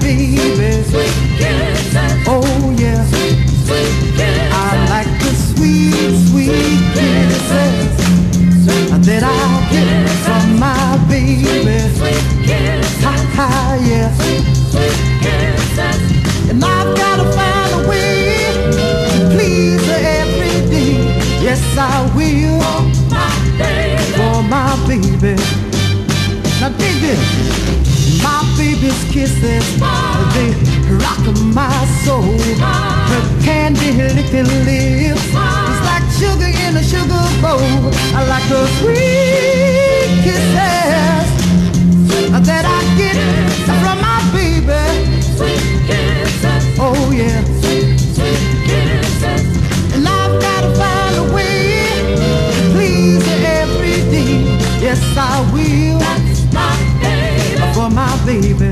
baby. Sweet kisses. Oh yeah, Sweet kisses. I like the sweet, sweet kisses that I get from my baby. Sweet kisses. Ha ha, yeah. Sweet kisses. And I've gotta find a way to please her every day. Yes, I will. For my baby. Now dig this. My baby's kisses, they rock my soul. Her candy licking lips, it's like sugar in a sugar bowl. I like her sweet kisses that I get from my baby. Sweet kisses. Oh yeah. Sweet kisses. And I've gotta find a way to please her every day. Yes, I will. That's my baby. For my baby.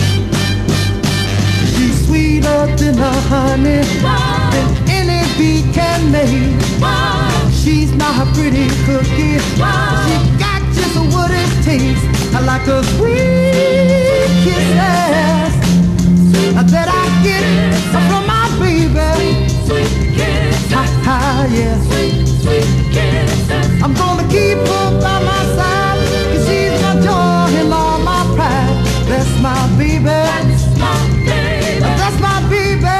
She's sweeter than the honey than any bee can make. She's not a pretty cookie. She got just what it takes. I like her sweet kisses that I get from my baby. Sweet kisses. Ha ha, yeah. Sweet kisses. I'm gonna keep her by my side, 'cause she's my joy and all my pride. That's my baby. That's my baby. That's my baby.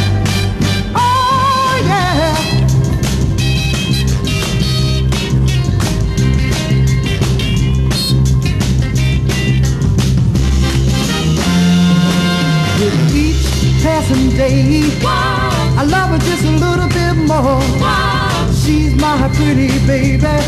Oh yeah. With each passing day, I love her just a little bit more. She's my pretty baby.